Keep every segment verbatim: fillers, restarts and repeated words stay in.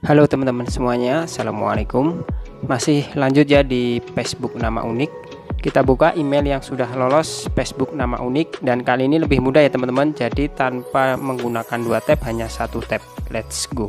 Halo teman-teman semuanya, Assalamualaikum. Masih lanjut ya di Facebook nama unik. Kita buka email yang sudah lolos Facebook nama unik. Dan kali ini lebih mudah ya teman-teman. Jadi tanpa menggunakan dua tab, hanya satu tab. Let's go.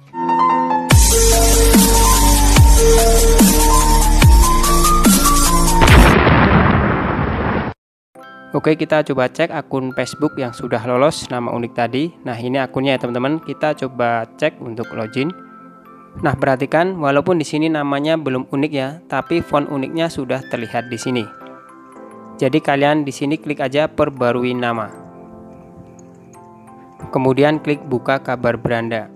Oke, kita coba cek akun Facebook yang sudah lolos nama unik tadi. Nah, ini akunnya ya teman-teman. Kita coba cek untuk login. Nah, perhatikan walaupun di sini namanya belum unik ya, tapi font uniknya sudah terlihat di sini. Jadi kalian di sini klik aja perbarui nama. Kemudian klik buka kabar beranda.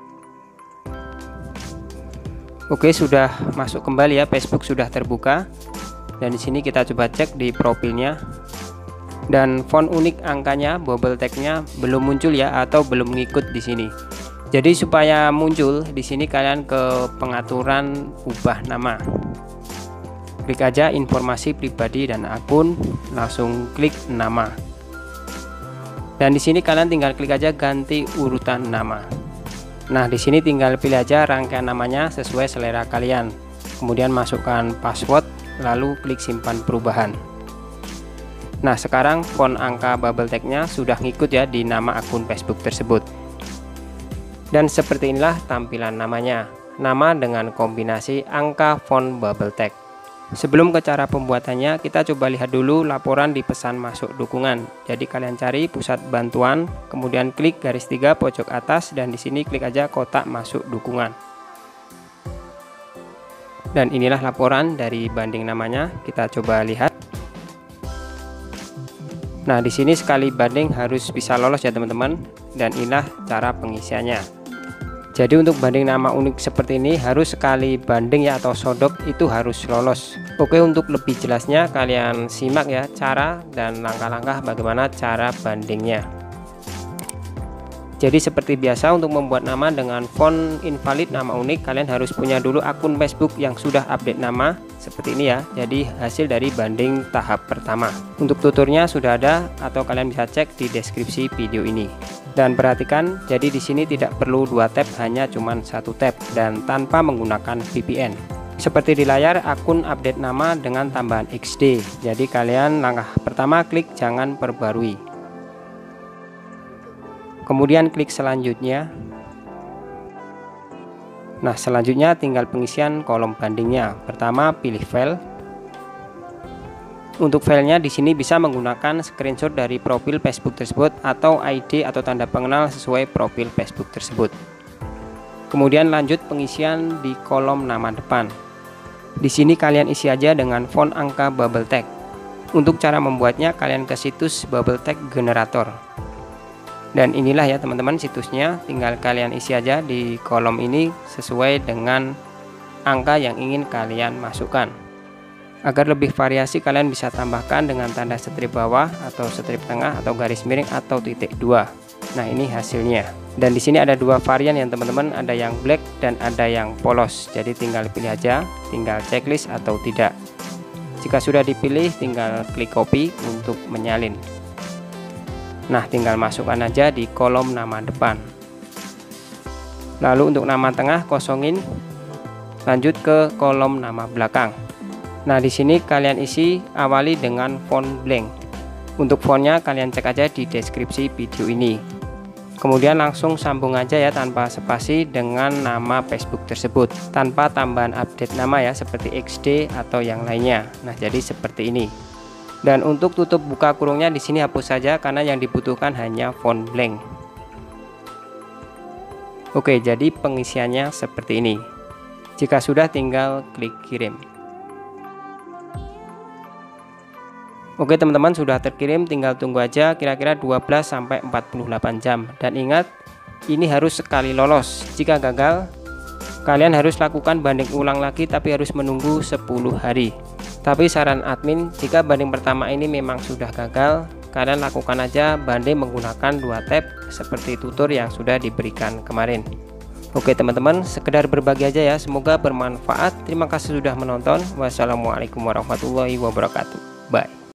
Oke, sudah masuk kembali ya, Facebook sudah terbuka. Dan di sini kita coba cek di profilnya. Dan font unik angkanya, bubble tag-nya belum muncul ya, atau belum ngikut di sini. Jadi supaya muncul di sini kalian ke pengaturan ubah nama. Klik aja informasi pribadi dan akun, langsung klik nama. Dan di sini kalian tinggal klik aja ganti urutan nama. Nah, di sini tinggal pilih aja rangkaian namanya sesuai selera kalian. Kemudian masukkan password, lalu klik simpan perubahan. Nah, sekarang font angka bubble tag-nya sudah ngikut ya di nama akun Facebook tersebut. Dan seperti inilah tampilan namanya. Nama dengan kombinasi angka font bubble tag. Sebelum ke cara pembuatannya, kita coba lihat dulu laporan di pesan masuk dukungan. Jadi kalian cari pusat bantuan, kemudian klik garis tiga pojok atas, dan di sini klik aja kotak masuk dukungan. Dan inilah laporan dari banding namanya. Kita coba lihat. Nah, di sini sekali banding harus bisa lolos ya teman-teman, dan inilah cara pengisiannya. Jadi untuk banding nama unik seperti ini harus sekali banding ya, atau sodok itu harus lolos. Oke, untuk lebih jelasnya kalian simak ya cara dan langkah-langkah bagaimana cara bandingnya. Jadi seperti biasa untuk membuat nama dengan font invalid nama unik, kalian harus punya dulu akun Facebook yang sudah update nama seperti ini ya. Jadi hasil dari banding tahap pertama. Untuk tuturnya sudah ada atau kalian bisa cek di deskripsi video ini. Dan perhatikan, jadi di sini tidak perlu dua tab, hanya cuma satu tab dan tanpa menggunakan V P N. Seperti di layar, akun update nama dengan tambahan X D. Jadi kalian langkah pertama klik jangan perbarui. Kemudian klik selanjutnya. Nah, selanjutnya tinggal pengisian kolom bandingnya. Pertama pilih file. Untuk filenya di sini bisa menggunakan screenshot dari profil Facebook tersebut atau I D atau tanda pengenal sesuai profil Facebook tersebut. Kemudian lanjut pengisian di kolom nama depan. Di sini kalian isi aja dengan font angka bubble tag. Untuk cara membuatnya kalian ke situs bubble tag generator. Dan inilah ya teman-teman situsnya, tinggal kalian isi aja di kolom ini sesuai dengan angka yang ingin kalian masukkan. Agar lebih variasi kalian bisa tambahkan dengan tanda strip bawah atau strip tengah atau garis miring atau titik dua. Nah, ini hasilnya. Dan di sini ada dua varian yang teman-teman, ada yang black dan ada yang polos. Jadi tinggal pilih aja, tinggal checklist atau tidak. Jika sudah dipilih tinggal klik copy untuk menyalin. Nah, tinggal masukkan aja di kolom nama depan. Lalu untuk nama tengah kosongin, lanjut ke kolom nama belakang. Nah, di sini kalian isi awali dengan font blank. Untuk fontnya kalian cek aja di deskripsi video ini. Kemudian langsung sambung aja ya tanpa spasi dengan nama Facebook tersebut, tanpa tambahan update nama ya seperti X D atau yang lainnya. Nah, jadi seperti ini. Dan untuk tutup buka kurungnya di sini hapus saja karena yang dibutuhkan hanya font blank. Oke, jadi pengisiannya seperti ini. Jika sudah tinggal klik kirim. Oke teman-teman, sudah terkirim, tinggal tunggu aja kira-kira dua belas sampai empat puluh delapan jam. Dan ingat, ini harus sekali lolos. Jika gagal, kalian harus lakukan banding ulang lagi tapi harus menunggu sepuluh hari. Tapi saran admin, jika banding pertama ini memang sudah gagal, kalian lakukan aja banding menggunakan dua tab seperti tutur yang sudah diberikan kemarin. Oke teman-teman, sekedar berbagi aja ya, semoga bermanfaat. Terima kasih sudah menonton. Wassalamualaikum warahmatullahi wabarakatuh. Bye.